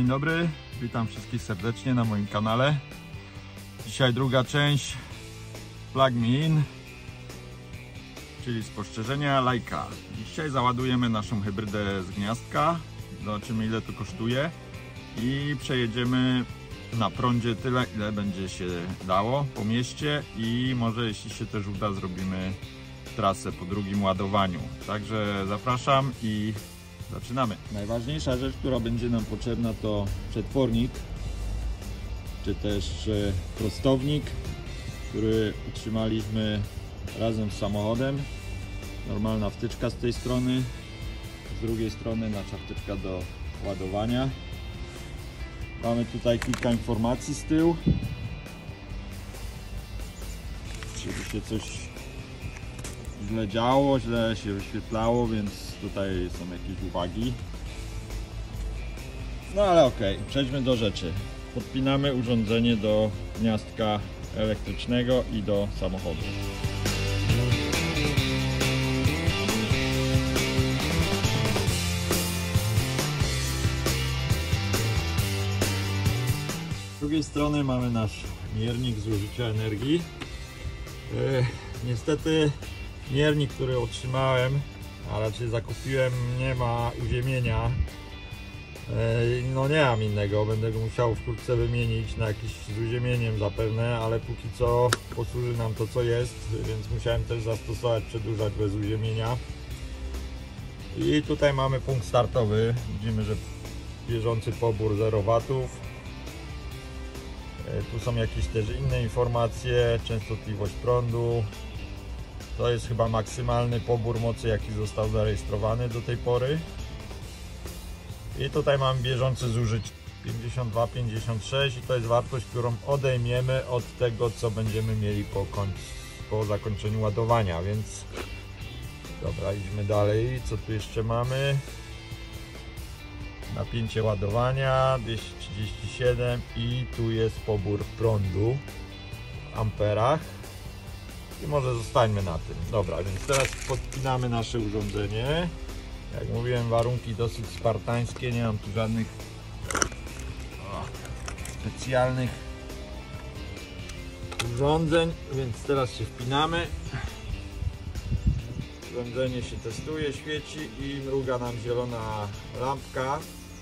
dobry, witam wszystkich serdecznie na moim kanale. Dzisiaj druga część Plug Me In, czyli spostrzeżenia Leica. Dzisiaj załadujemy naszą hybrydę z gniazdka, zobaczymy ile to kosztuje i przejedziemy na prądzie tyle, ile będzie się dało po mieście i może jeśli się też uda, zrobimy trasę po drugim ładowaniu. Także zapraszam i zaczynamy. Najważniejsza rzecz, która będzie nam potrzebna, to przetwornik, czy też prostownik, który utrzymaliśmy razem z samochodem. Normalna wtyczka z tej strony, z drugiej strony nasza wtyczka do ładowania. Mamy tutaj kilka informacji z tyłu, żeby się coś źle działo, źle się wyświetlało, więc tutaj są jakieś uwagi. No ale okej, przejdźmy do rzeczy. Podpinamy urządzenie do gniazdka elektrycznego i do samochodu. Z drugiej strony mamy nasz miernik zużycia energii. Niestety miernik, który otrzymałem, a raczej zakupiłem, nie ma uziemienia. No nie mam innego, będę go musiał wkrótce wymienić na jakiś z uziemieniem zapewne, ale póki co posłuży nam to co jest, więc musiałem też zastosować przedłużacz bez uziemienia. I tutaj mamy punkt startowy, widzimy, że bieżący pobór 0 W. Tu są jakieś też inne informacje, częstotliwość prądu. To jest chyba maksymalny pobór mocy, jaki został zarejestrowany do tej pory. I tutaj mamy bieżące zużycie 52-56 i to jest wartość, którą odejmiemy od tego, co będziemy mieli po zakończeniu ładowania, więc dobra, idźmy dalej. Co tu jeszcze mamy? Napięcie ładowania 237 i tu jest pobór prądu w amperach. I może zostańmy na tym. Dobra, więc teraz podpinamy nasze urządzenie. Jak mówiłem, warunki dosyć spartańskie, nie mam tu żadnych specjalnych urządzeń, więc teraz się wpinamy. Urządzenie się testuje, świeci i mruga nam zielona lampka.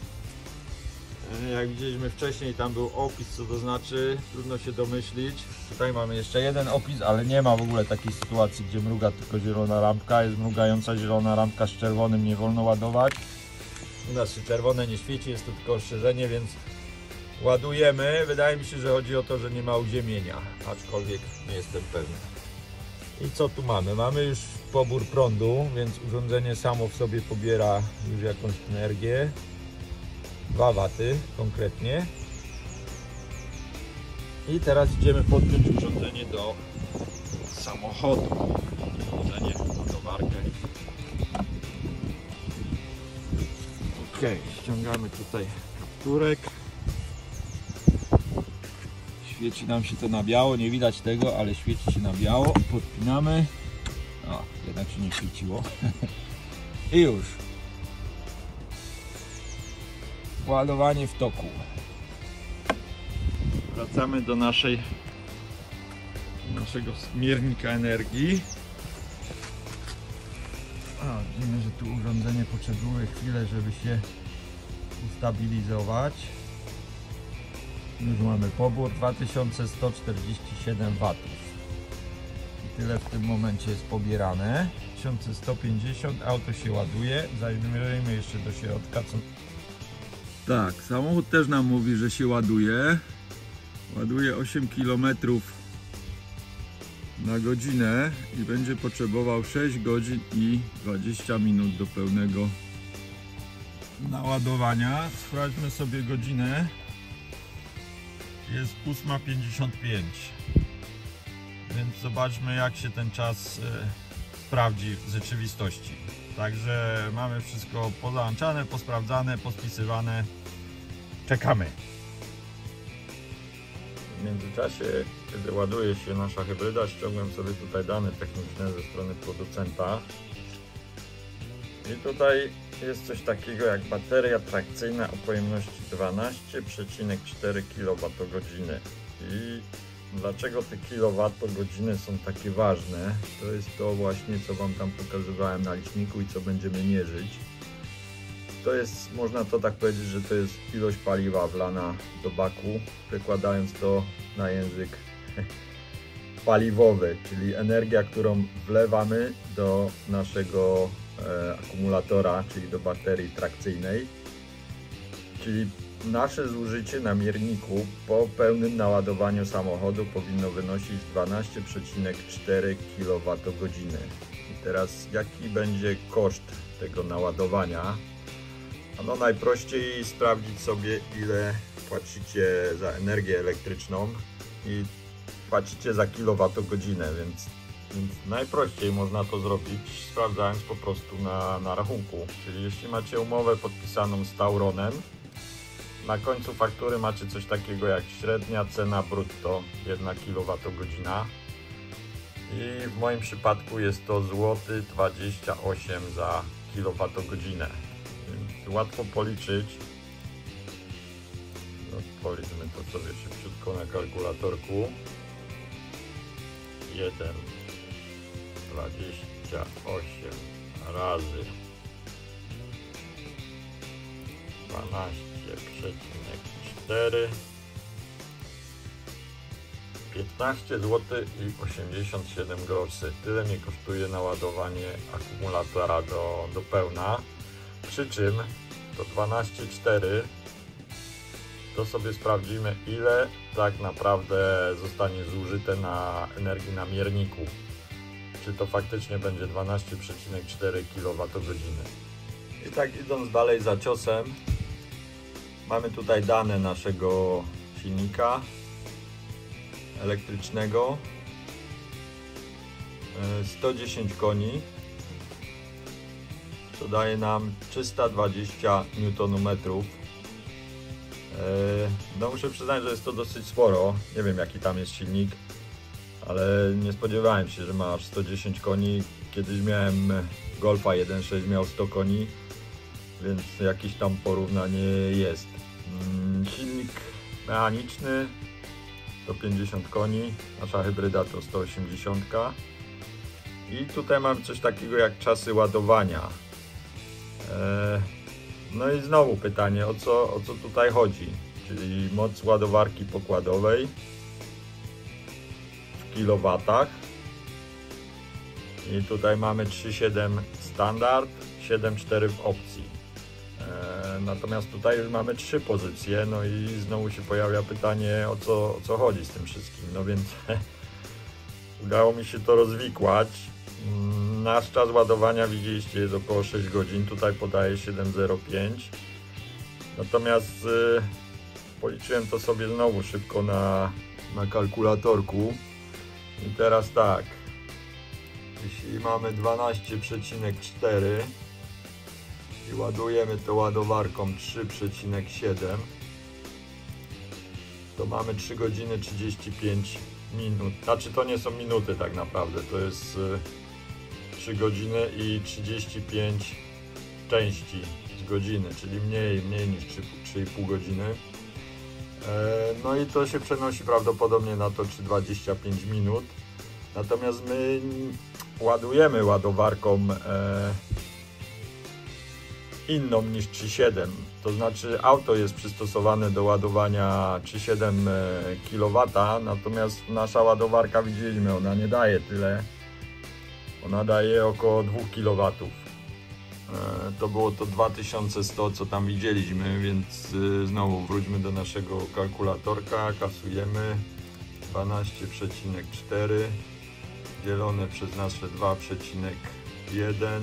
Jak widzieliśmy wcześniej, tam był opis, co to znaczy, trudno się domyślić. Tutaj mamy jeszcze jeden opis, ale nie ma w ogóle takiej sytuacji, gdzie mruga tylko zielona lampka. Jest mrugająca zielona lampka z czerwonym, nie wolno ładować. U nas się czerwone nie świeci, jest to tylko ostrzeżenie, więc ładujemy. Wydaje mi się, że chodzi o to, że nie ma uziemienia, aczkolwiek nie jestem pewny. I co tu mamy? Mamy już pobór prądu, więc urządzenie samo w sobie pobiera już jakąś energię. 2 W konkretnie. I teraz idziemy podpiąć urządzenie do samochodu. Urządzenie, ładowarkę. Ok, ściągamy tutaj kapturek. Świeci nam się to na biało, nie widać tego, ale świeci się na biało. Podpinamy. O, jednak się nie świeciło. I już. Ładowanie w toku. Wracamy do naszego miernika energii. Widzimy, że tu urządzenie potrzebuje chwilę, żeby się ustabilizować. Już mamy pobór 2147 W. I tyle w tym momencie jest pobierane. 1150, auto się ładuje. Zajrzyjmy jeszcze do środka. Tak, samochód też nam mówi, że się ładuje. Ładuje 8 km na godzinę i będzie potrzebował 6 godzin i 20 minut do pełnego naładowania. Sprawdźmy sobie godzinę. Jest 8:55. Więc zobaczmy, jak się ten czas sprawdzi w rzeczywistości. Także mamy wszystko pozałączane, posprawdzane, pospisywane. Czekamy. W międzyczasie, kiedy ładuje się nasza hybryda, ściągłem sobie tutaj dane techniczne ze strony producenta. I tutaj jest coś takiego jak bateria trakcyjna o pojemności 12,4 kWh. I dlaczego te kilowatogodziny są takie ważne? To jest to właśnie, co Wam tam pokazywałem na liczniku i co będziemy mierzyć. To jest, można to tak powiedzieć, że to jest ilość paliwa wlana do baku, przekładając to na język paliwowy, czyli energia, którą wlewamy do naszego akumulatora, czyli do baterii trakcyjnej. Czyli nasze zużycie na mierniku po pełnym naładowaniu samochodu powinno wynosić 12,4 kWh. I teraz jaki będzie koszt tego naładowania? No najprościej sprawdzić sobie, ile płacicie za energię elektryczną i płacicie za kilowatogodzinę, więc najprościej można to zrobić, sprawdzając po prostu na rachunku. Czyli jeśli macie umowę podpisaną z Tauronem, na końcu faktury macie coś takiego jak średnia cena brutto 1 kWh i w moim przypadku jest to złoty 28 za kilowatogodzinę. Więc łatwo policzyć. No, policzmy to sobie szybciutko na kalkulatorku. 1,28 razy 12,4 15 zł i 87 groszy. Tyle mi kosztuje naładowanie akumulatora do pełna. Przy czym to 12,4 to sobie sprawdzimy, ile tak naprawdę zostanie zużyte na energii na mierniku. Czy to faktycznie będzie 12,4 kWh. I tak idąc dalej za ciosem, mamy tutaj dane naszego silnika elektrycznego. 110 koni, co daje nam 320 Nm. No muszę przyznać, że jest to dosyć sporo. Nie wiem, jaki tam jest silnik, ale nie spodziewałem się, że ma aż 110 koni. Kiedyś miałem Golfa 1.6, miał 100 koni, więc jakieś tam porównanie jest. Silnik mechaniczny 150 koni, nasza hybryda to 180. I tutaj mam coś takiego jak czasy ładowania. No i znowu pytanie, o co tutaj chodzi, czyli moc ładowarki pokładowej w kilowatach. I tutaj mamy 3,7 standard, 7,4 w opcji. Natomiast tutaj już mamy 3 pozycje, no i znowu się pojawia pytanie, o co chodzi z tym wszystkim. No więc udało mi się to rozwikłać. Nasz czas ładowania, widzieliście, jest około 6 godzin, tutaj podaje 7,05. Natomiast policzyłem to sobie znowu szybko na kalkulatorku. I teraz tak, jeśli mamy 12,4 i ładujemy to ładowarką 3,7, to mamy 3 godziny 35 minut. Znaczy to nie są minuty tak naprawdę, to jest 3 godziny i 35 części z godziny, czyli mniej niż 3,5 godziny. No i to się przenosi prawdopodobnie na to 3,25 minut. Natomiast my ładujemy ładowarką inną niż 3,7. To znaczy auto jest przystosowane do ładowania 3,7 kW, natomiast nasza ładowarka, widzieliśmy, ona nie daje tyle. Ona daje około 2 kW. To było to 2100, co tam widzieliśmy, więc znowu wróćmy do naszego kalkulatorka, kasujemy 12,4 dzielone przez nasze 2,1,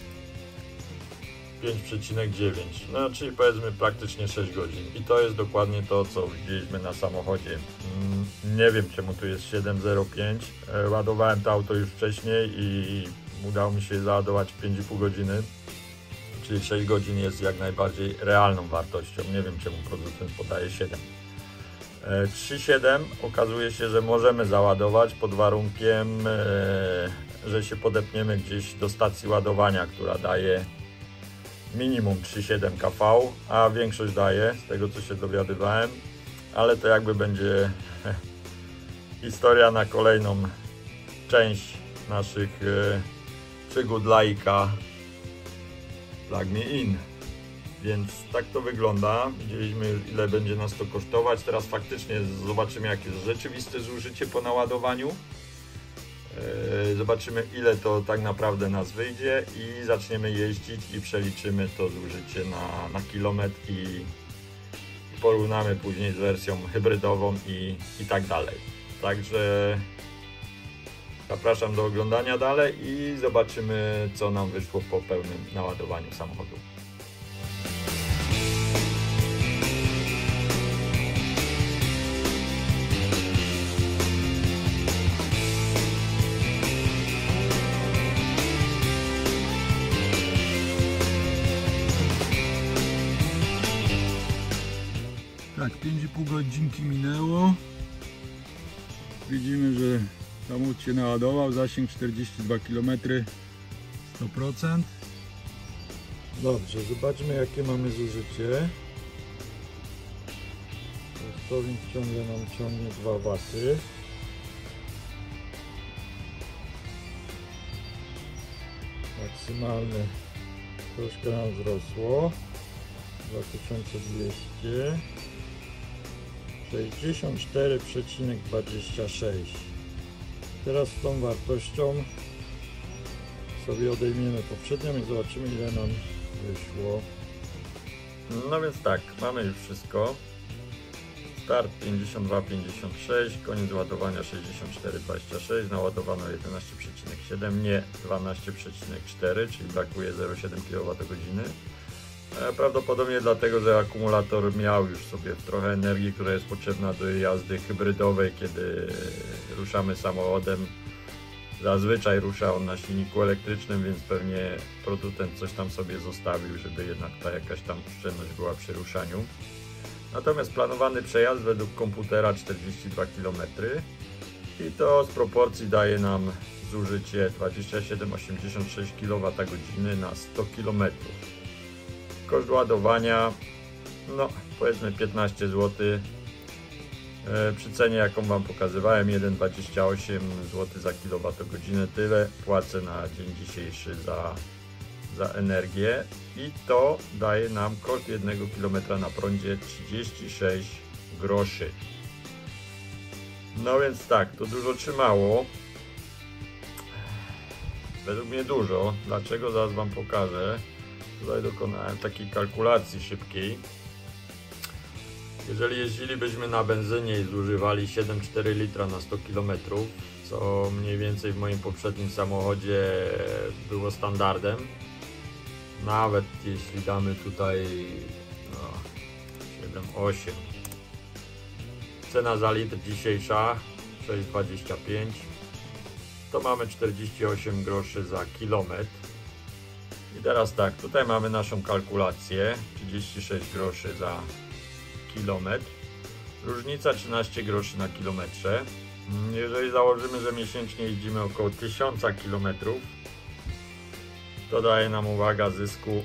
5,9, no czyli powiedzmy praktycznie 6 godzin. I to jest dokładnie to, co widzieliśmy na samochodzie. Nie wiem, czemu tu jest 7,05. Ładowałem to auto już wcześniej i udało mi się załadować w 5,5 godziny. Czyli 6 godzin jest jak najbardziej realną wartością. Nie wiem, czemu producent podaje 7. 3,7 okazuje się, że możemy załadować pod warunkiem, że się podepniemy gdzieś do stacji ładowania, która daje minimum 3,7 kV, a większość daje, z tego co się dowiadywałem, ale to jakby będzie historia na kolejną część naszych przygód laika Plug Me In. Więc tak to wygląda. Widzieliśmy już, ile będzie nas to kosztować. Teraz faktycznie zobaczymy, jakie jest rzeczywiste zużycie po naładowaniu. Zobaczymy, ile to tak naprawdę nas wyjdzie i zaczniemy jeździć i przeliczymy to zużycie na kilometr i porównamy później z wersją hybrydową i tak dalej. Także zapraszam do oglądania dalej i zobaczymy, co nam wyszło po pełnym naładowaniu samochodu. Tak, 5,5 godzinki minęło. Widzimy, że samochód się naładował, zasięg 42 km, 100%. Dobrze, zobaczmy, jakie mamy zużycie. Prostownik ciągle nam ciągnie 2 W. Maksymalne troszkę nam wzrosło. 2200. 64,26. Teraz z tą wartością sobie odejmiemy poprzednią i zobaczymy, ile nam wyszło. No więc tak, mamy już wszystko. Start 52,56, koniec ładowania 64,26, naładowano 11,7, nie 12,4, czyli brakuje 0,7 kWh. Prawdopodobnie dlatego, że akumulator miał już sobie trochę energii, która jest potrzebna do jazdy hybrydowej, kiedy ruszamy samochodem. Zazwyczaj rusza on na silniku elektrycznym, więc pewnie producent coś tam sobie zostawił, żeby jednak ta jakaś tam oszczędność była przy ruszaniu. Natomiast planowany przejazd według komputera 42 km i to z proporcji daje nam zużycie 27,86 kWh na 100 km. Koszt ładowania, no powiedzmy 15 zł, przy cenie jaką Wam pokazywałem, 1,28 zł za kWh, tyle płacę na dzień dzisiejszy za energię i to daje nam koszt 1 km na prądzie 36 groszy. No więc tak, to dużo trzymało, według mnie dużo. Dlaczego? Zaraz Wam pokażę. Tutaj dokonałem takiej kalkulacji szybkiej. Jeżeli jeździlibyśmy na benzynie i zużywali 7,4 litra na 100 km, co mniej więcej w moim poprzednim samochodzie było standardem, nawet jeśli damy tutaj 7,8, cena za litr dzisiejsza 6,25, to mamy 48 groszy za kilometr. I teraz tak, tutaj mamy naszą kalkulację, 36 groszy za kilometr, różnica 13 groszy na kilometrze. Jeżeli założymy, że miesięcznie jeździmy około 1000 km, to daje nam, uwaga, zysku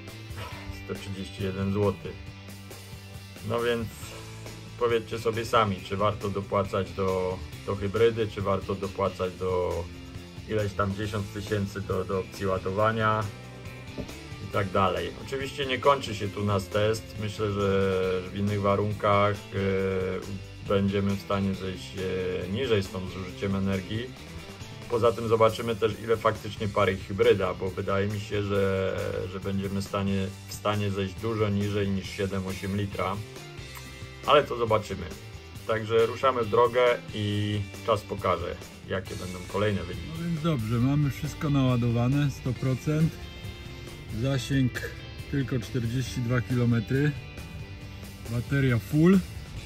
131 zł. No więc powiedzcie sobie sami, czy warto dopłacać do hybrydy, czy warto dopłacać do ileś tam 10 tysięcy do opcji ładowania i tak dalej. Oczywiście nie kończy się tu nasz test. Myślę, że w innych warunkach będziemy w stanie zejść niżej z tą zużyciem energii. Poza tym zobaczymy też, ile faktycznie pary hybryda, bo wydaje mi się, że będziemy w stanie zejść dużo niżej niż 7-8 litra, ale to zobaczymy. Także ruszamy w drogę i czas pokaże, jakie będą kolejne wyniki. No więc dobrze, mamy wszystko naładowane, 100%. Zasięg tylko 42 km. Bateria full.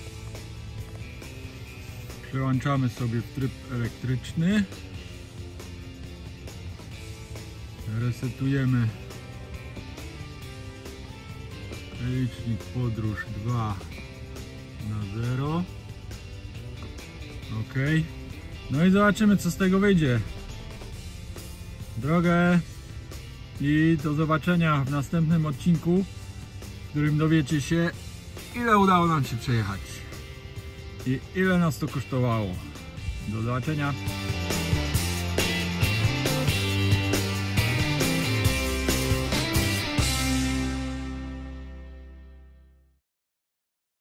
Przełączamy sobie w tryb elektryczny. Resetujemy licznik podróż 2 na 0. Ok. No i zobaczymy, co z tego wyjdzie. Drogę. i do zobaczenia w następnym odcinku, w którym dowiecie się, ile udało nam się przejechać i ile nas to kosztowało. Do zobaczenia.